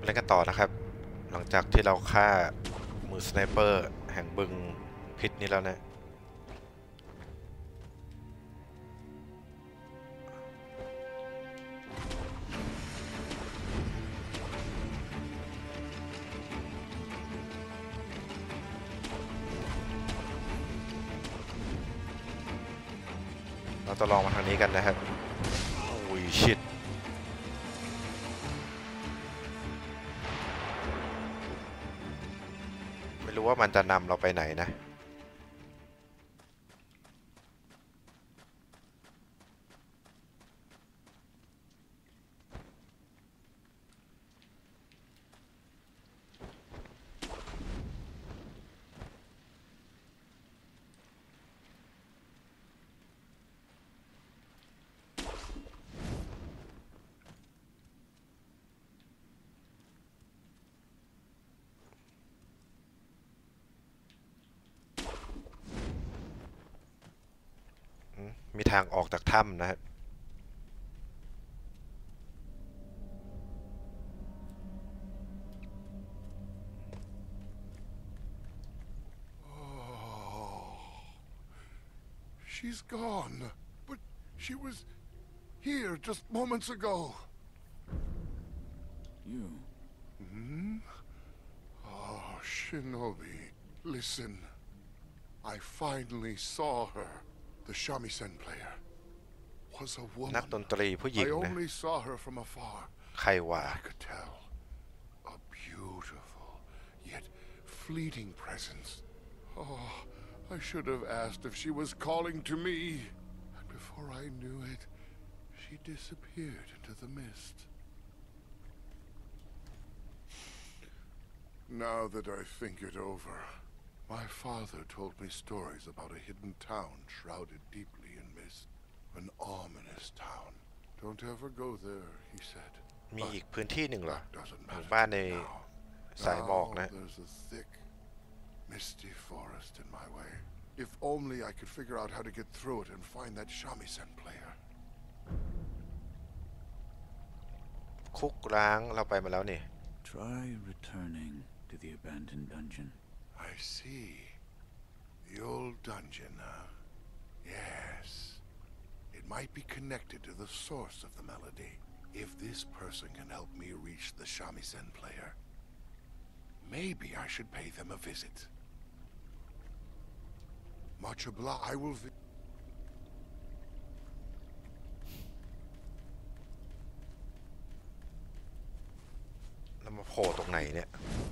เล่นกันต่อนะครับหลังจากที่เราฆ่ามือสไนเปอร์แห่งบึงพิษนี้แล้วนะเราจะลองมาทางนี้กันนะครับโอ้ยชิตไม่รู้ว่ามันจะนำเราไปไหนนะมีทางออกจากถ้ำนะครับ She's gone, but she was here just moments ago. You? Hmm? Oh, Shinobi, listen. I finally saw her. The shamisen player was a นัก woman. ดนตรีผู้หญิง I นะ only saw her from afar. ใครวะ I could tell. A beautiful, yet fleeting presence. Oh, I should have asked if she was calling to me. And before I knew it, she disappeared into the mist. Now that I think it over, my father told me stories about a hidden town shrouded deeply in mist. An ominous town. Don't ever go there, he said. มีอีกพื้นที่หนึ่งเหรอ Doesn't หมู่ matter บ้าน to ใน me now. สายหมอก Now นะ there's a thick, misty forest in my way. If only I could figure out how to get through it and find that shamisen player. คุกร้างเราไปมาแล้วนี่ Try returning to the abandoned dungeon. I see. The old dungeon, huh? Yes. It might be connected to the source of the melody. If this person can help me reach the shamisen player, maybe I should pay them a visit. Much obliged. I will. เรามาโผล่ตรงไหนเนี่ย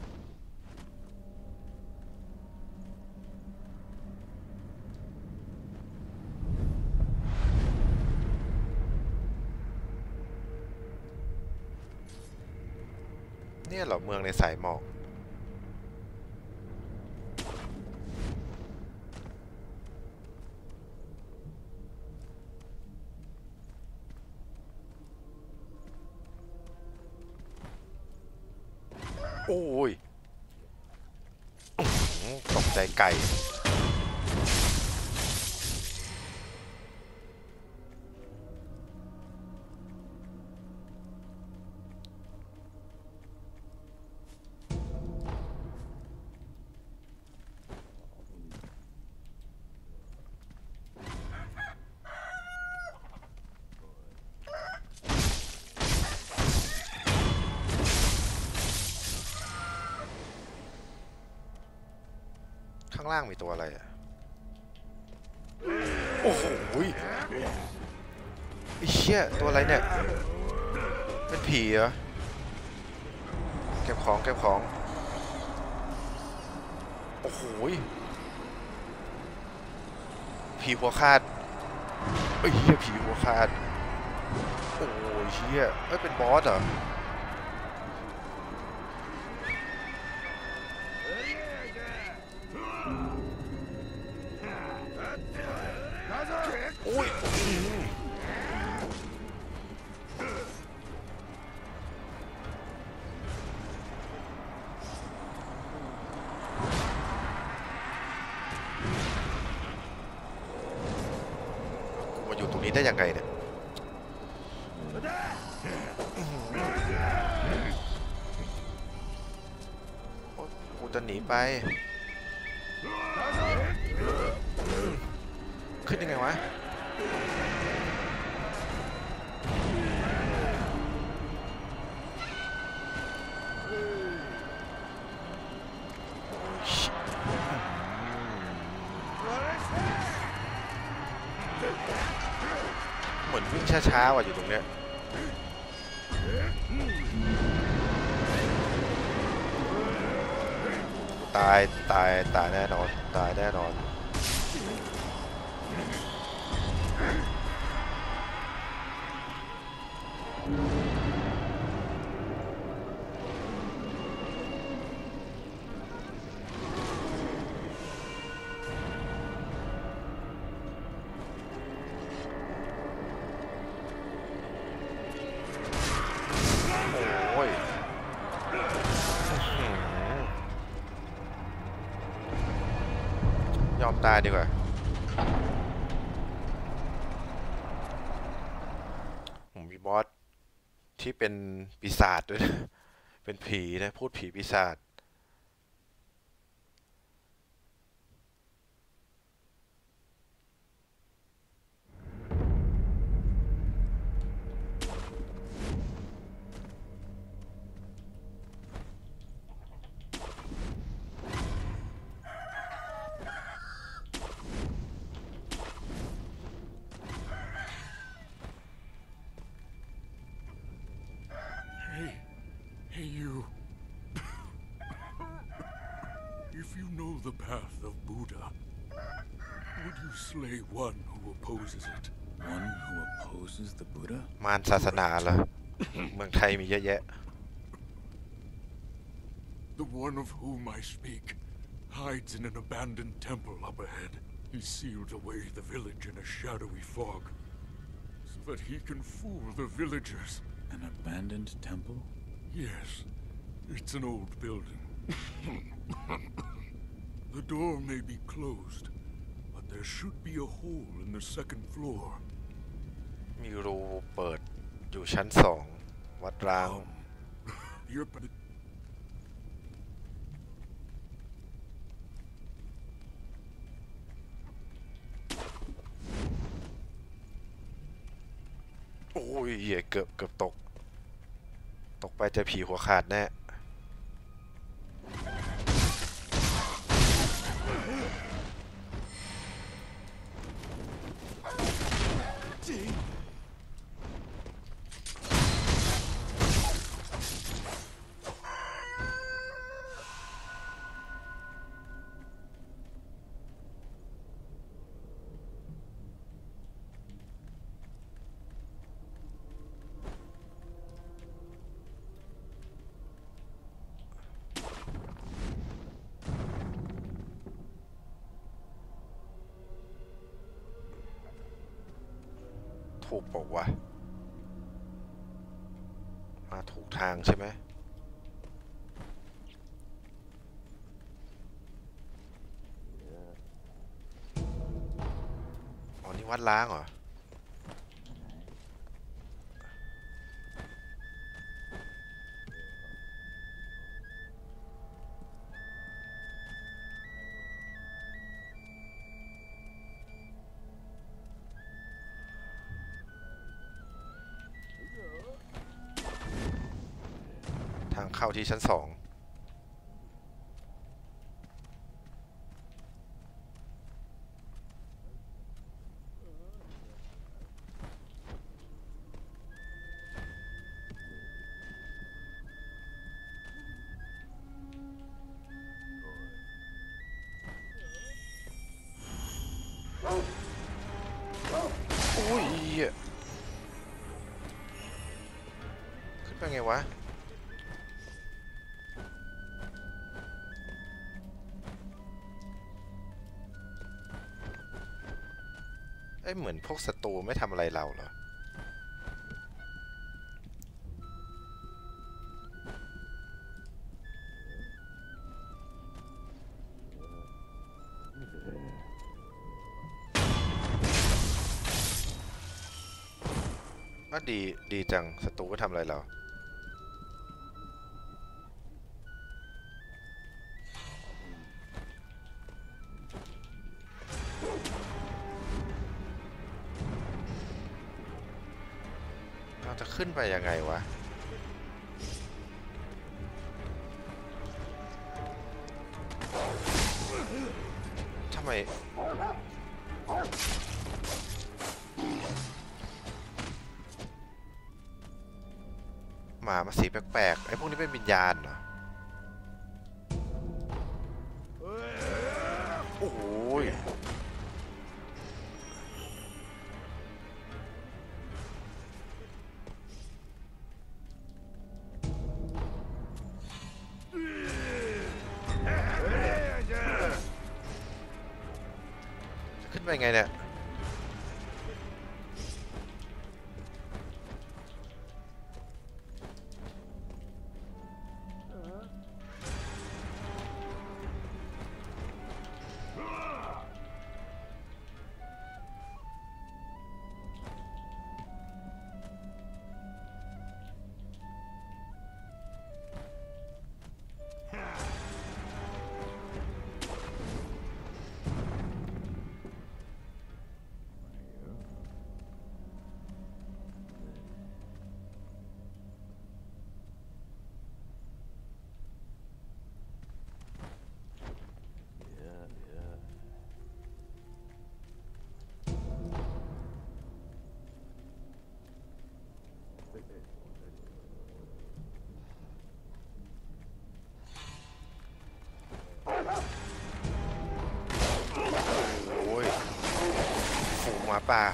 เนี่ยเหรอเมืองในสายหมอกโอ้ยตกใจไก่ข้างล่างมีตัวอะไรอ่ะโอ้โหไอ้เชี่ยตัวอะไรเนี่ยเป็นผีเหรอเก็บของเก็บของโอ้โหผีหัวขาดเอ้ยเหี้ยผีหัวขาดโอ้ยเชี่ยเอ้ยเป็นบอสเหรอโอ้ยกูมาอยู่ตรงนี้ได้ยังไงเนี่ย โจะหนีไปขึ้นยังไงวะเหมือนวิ่งช้าๆว่ะอยู่ตรงเนี้ยตายแน่นอนตายแน่นอนโอ้ยยอมตายดีกว่าผมมีบอสที่เป็นปีศาจด้วยนะเป็นผีนะพูดผีปีศาจ Hey, you. If you know the path of Buddha, would you slay one who opposes it? One who opposes the Buddha? มารศาสนาเหรอ เมืองไทยมีเยอะแยะ The one of whom I speak hides in an abandoned temple up ahead. He sealed away the village in a shadowy fog, so that he can fool the villagers. An abandoned temple? Yes, it's an old building. The door may be closed, but there should be a hole in the second floor. มีรูเปิดอยู่ชั้น2วัดร้าง โอ้ยเหี้ยเกือบตกไปจะผีหัวขาดแน่ถูกบอกว่ามาถูกทางใช่ไหมอ๋อนี่วัดล้างเหรอทางเข้าที่ชั้น2อุ้ยขึ้นไปไงวะเหมือนพวกศัตรูไม่ทำอะไรเราเหรอก็ดีจังศัตรูไม่ทำอะไรเราขึ้นไปยังไงวะทำไมหมามาสีแปลกๆไอ้พวกนี้เป็นวิญญาณเหรอโอ้ยขึ้นไปไงเนี่ยโอ้ยฝูงหมาป่า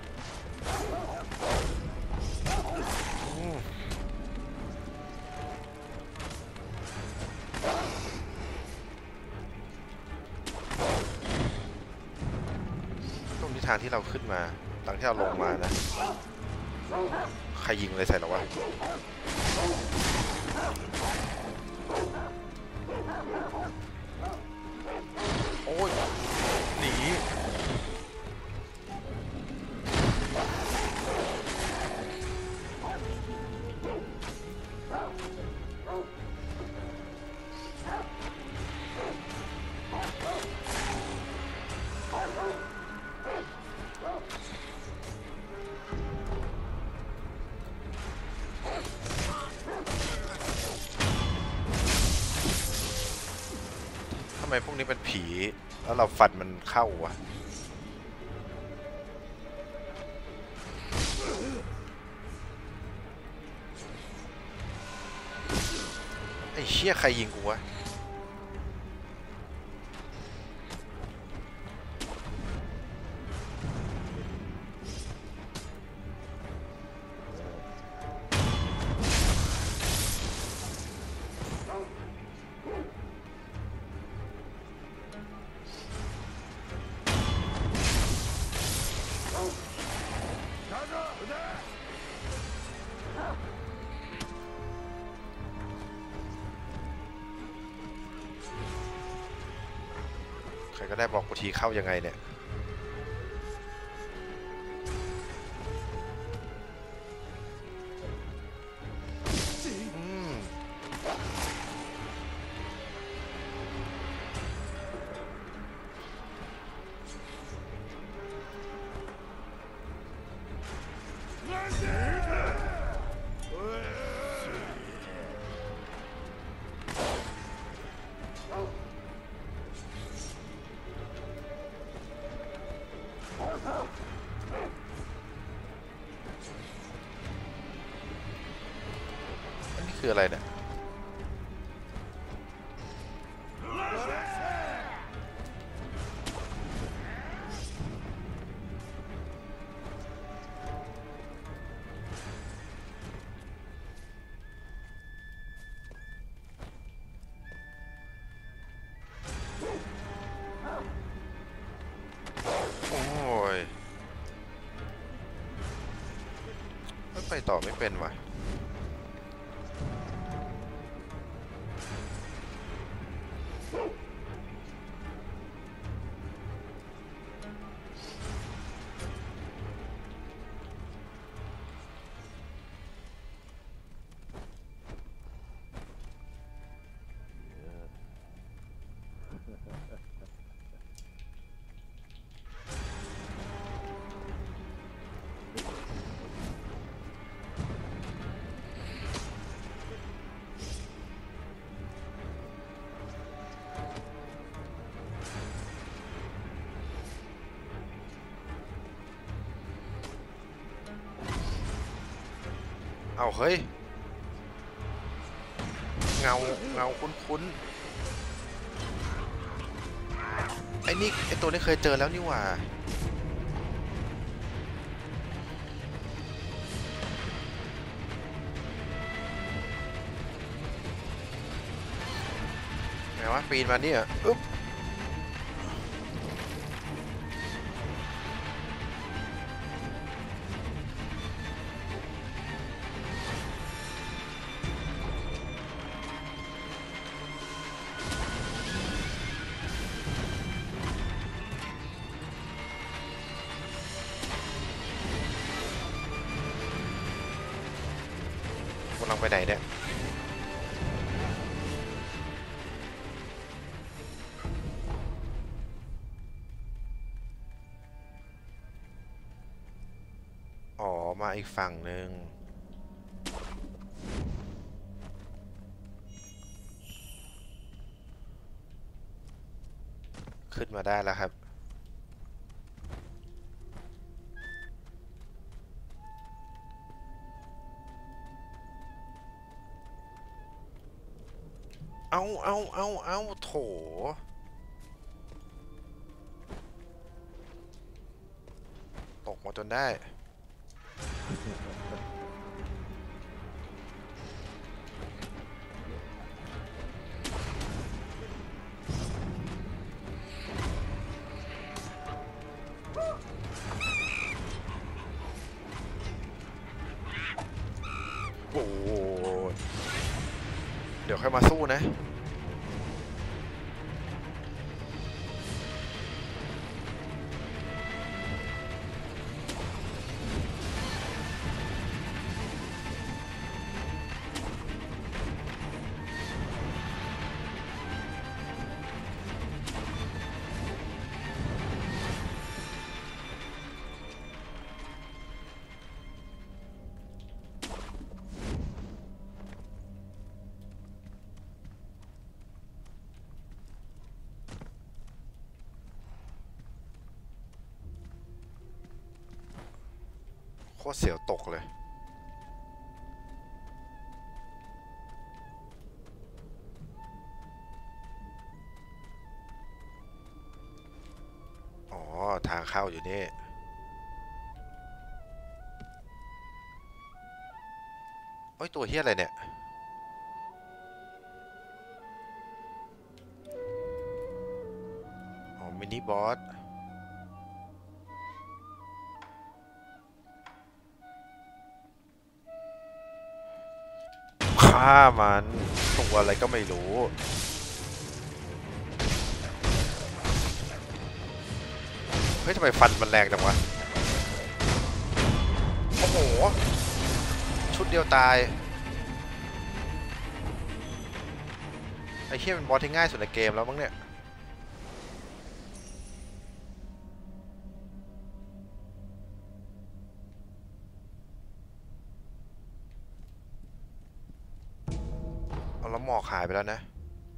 อืมตรงนี้ทางที่เราขึ้นมาทางที่เราลงมานะใครยิงอะไรใส่เราวะโอ้ยหนีทำไมพวกนี้เป็นผีแล้วเราฟันมันเข้าวะไอ้เชี่ยใครยิงกูวะใครก็ได้บอกกูทีเข้ายังไงเนี่ยอืมอันนี้คืออะไรเนี่ยโอ้ยไปต่อไม่เป็นว่ะเอาเฮ้ยเงาคุ้นๆไอ้นี่ไอ้ตัวนี้เคยเจอแล้วนี่หว่าไงวะปีนมาเนี่ยอึ๊บกำลังไปไหนเนี่ยอ๋อมาอีกฝั่งหนึ่งขึ้นมาได้แล้วครับเอาโถตกมาจนได้โอ้เดี๋ยวค่อยมาสู้นะโคตรเสียวตกเลยอ๋อทางเข้าอยู่นี่โอ้ยตัวเฮี้ยอะไรเนี่ยอ๋อมินิบอสฆ่ามันตัวอะไรก็ไม่รู้เฮ้ยทำไมฟันมันแรงจังวะโอ้โหชุดเดียวตายไอ้เหี้ยเป็นบอสที่ง่ายสุดในเกมแล้วมั้งเนี่ยเอาแล้วหมอกหายไปแล้วนะ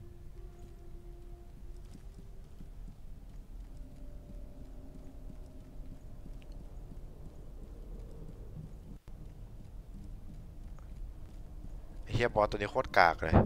ไอ้เหี้ยบอสตัวนี้โคตรกากเลย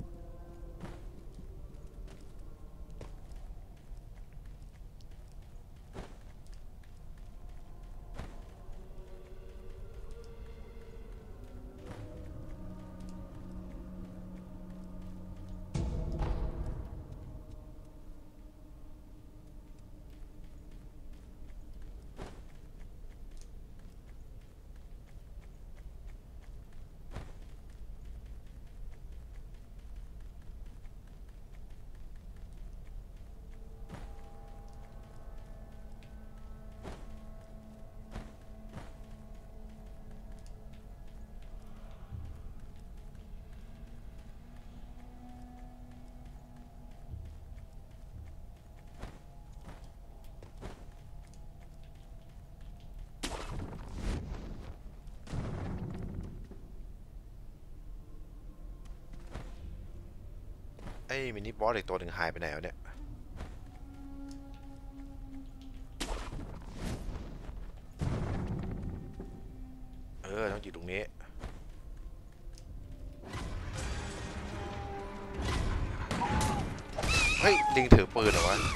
ไอ้มินิบอสอีกตัวหนึ่งหายไปไหนวะเนี่ยต้องอยู่ตรงนี้เฮ้ยลิงถือปืนเหรอวะ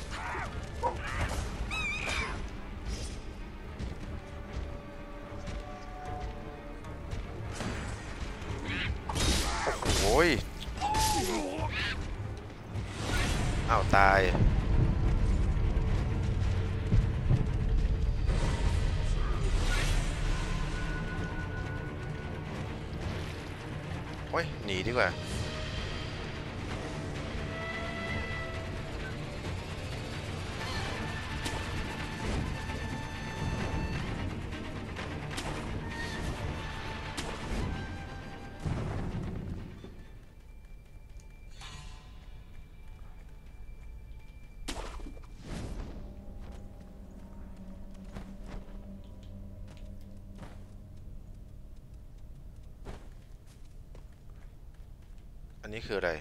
โอ้ยอ้าวตายโอ้ยหนีดีกว่าอันนี้คืออะไร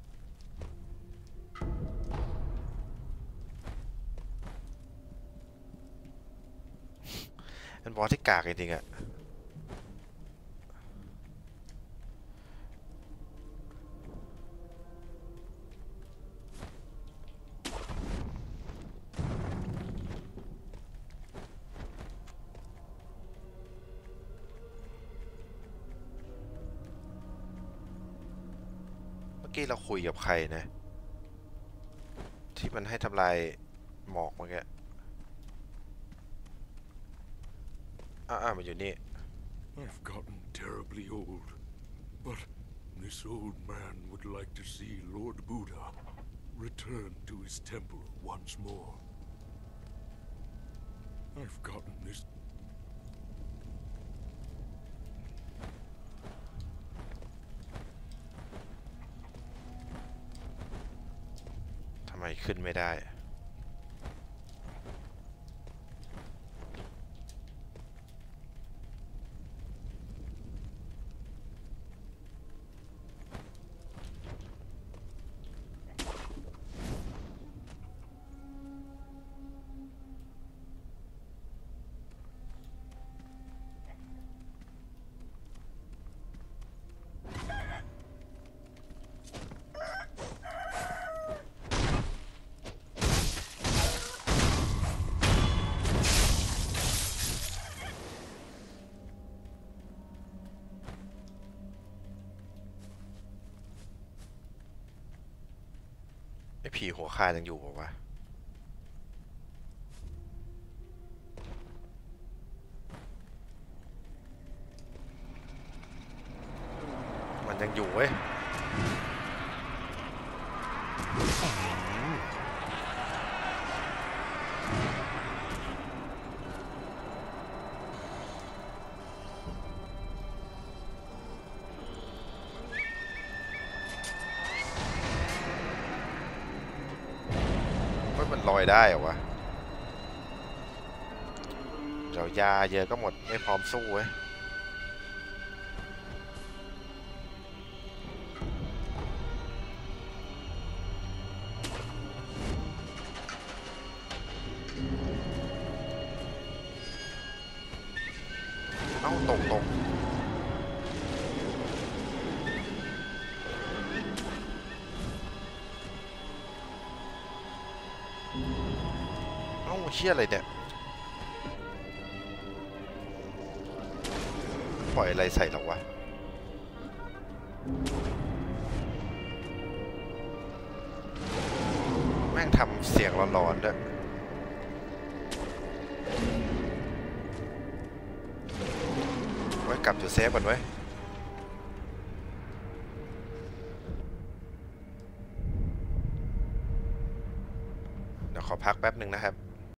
เป็นบอสที่กากจริงๆอะเมื่อกี้เราคุยกับใครนะที่มันให้ทำลายหมอกเมื่อกี้มันอยู่นี่ I've gotten terribly old, but this old man would like to see Lord Buddha return to his temple once more. I've gotten this. ทำไมขึ้นไม่ได้ไอ้ผีหัวขาดยังอยู่ป่าวะมันยังอยู่เว้ยมันลอยได้เหรอวะเดี๋ยวยาเยอะก็หมดไม่พร้อมสู้เว้ยเอ้าตกเอ้าเชี่ยอะไรเนี่ยปล่อยอะไรใส่หรอวะแม่งทำเสียงร้อนๆด้วยไว้กลับจุดเซฟก่อนไว้เดี๋ยวขอพักแป๊บหนึ่งนะครับ